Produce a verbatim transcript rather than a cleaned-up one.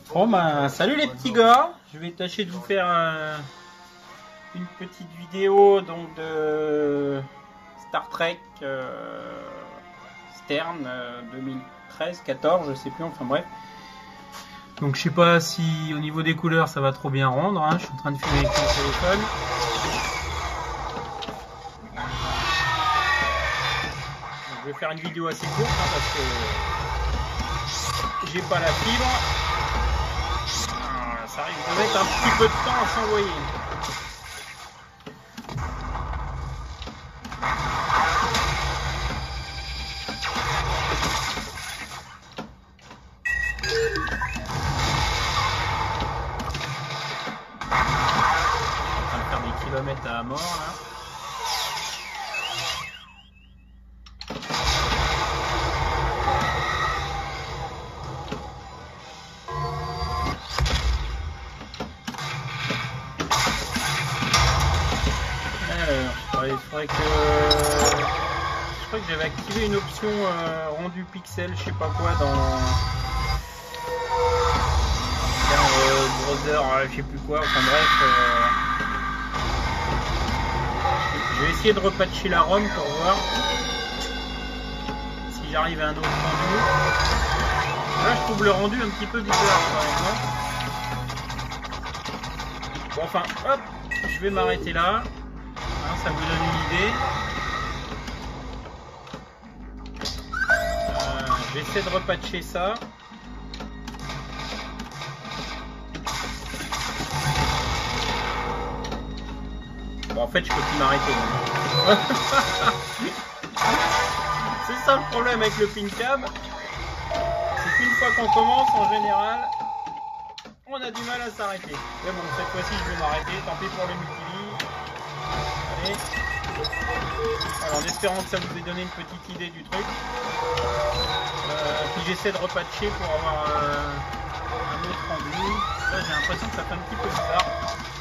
Bon bah salut les petits gars, je vais tâcher de vous faire euh, une petite vidéo donc de Star Trek euh, Stern euh, deux mille treize quatorze, je sais plus, enfin bref. Donc je sais pas si au niveau des couleurs ça va trop bien rendre, hein. Je suis en train de filmer avec mon téléphone. Donc, je vais faire une vidéo assez courte hein, parce que j'ai pas la fibre. Ça risque de mettre un petit peu de temps à s'envoyer. On va faire des kilomètres à mort là. Il faudrait que je crois que j'avais activé une option euh, rendu pixel, je sais pas quoi dans, dans euh, browser, euh, je sais plus quoi. Enfin bref, euh... je vais essayer de repatcher la ROM pour voir si j'arrive à un autre rendu. Là, je trouve le rendu un petit peu bizarre par exemple. Bon, enfin, hop, je vais m'arrêter là. Ça vous donne une idée. Euh, J'essaie de repatcher ça. Bon, en fait, je peux plus m'arrêter. C'est ça le problème avec le PinCam. C'est qu'une fois qu'on commence, en général, on a du mal à s'arrêter. Mais bon, cette fois-ci, je vais m'arrêter. Tant pis pour le multi-vie. Allez. Alors, en espérant que ça vous ait donné une petite idée du truc. Euh, puis j'essaie de repatcher pour avoir un, un autre rendu. Là, j'ai l'impression que ça fait un petit peu bizarre.